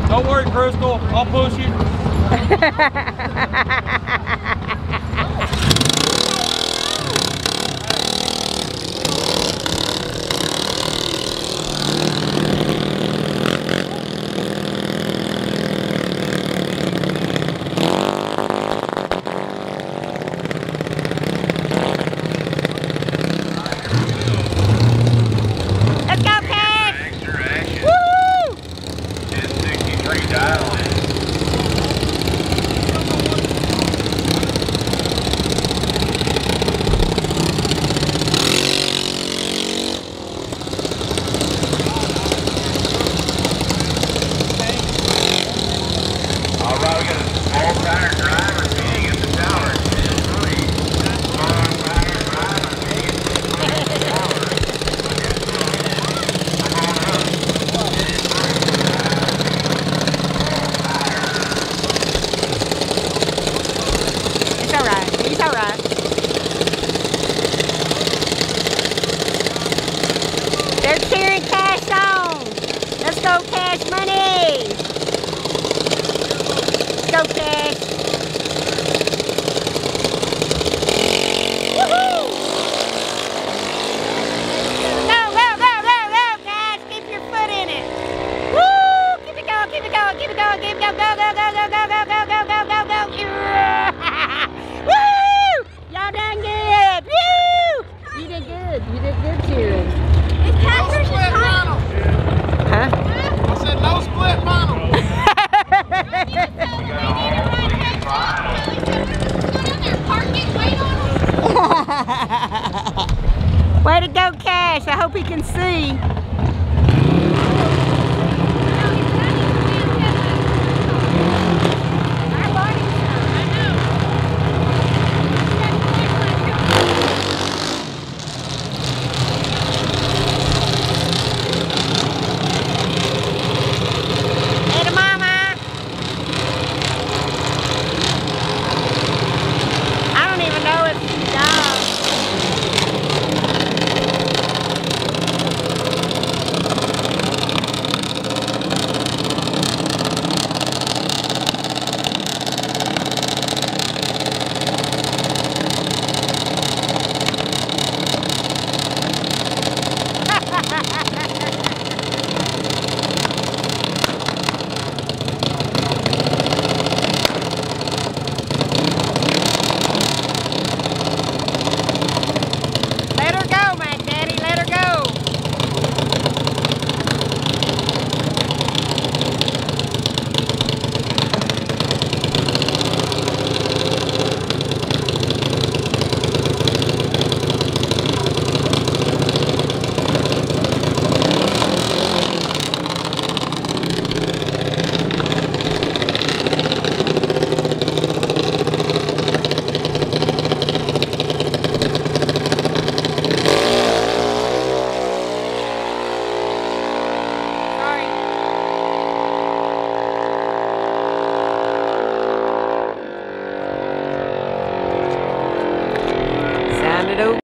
Don't worry, Krystal. I'll push you. Let's go, Kash! Woo! 1063 dial. All right, we got a small tire driver meeting at the tower. 10-3. Small tire driver meeting at the tower. Come on up. It's alright. He's alright. They're cheering Kash on. Let's go, Kash money. Let's go, Kash. Woohoo! Go, go, go, go, go, Kash. Keep your foot in it. Woo! Keep it going, keep it going, keep it going, keep it going. Go, go, go, go, go, go, go, go, go, go, go. Woo! Y'all done good. Woo! You did good. You did good cheering. No split final. Huh? I said no split final.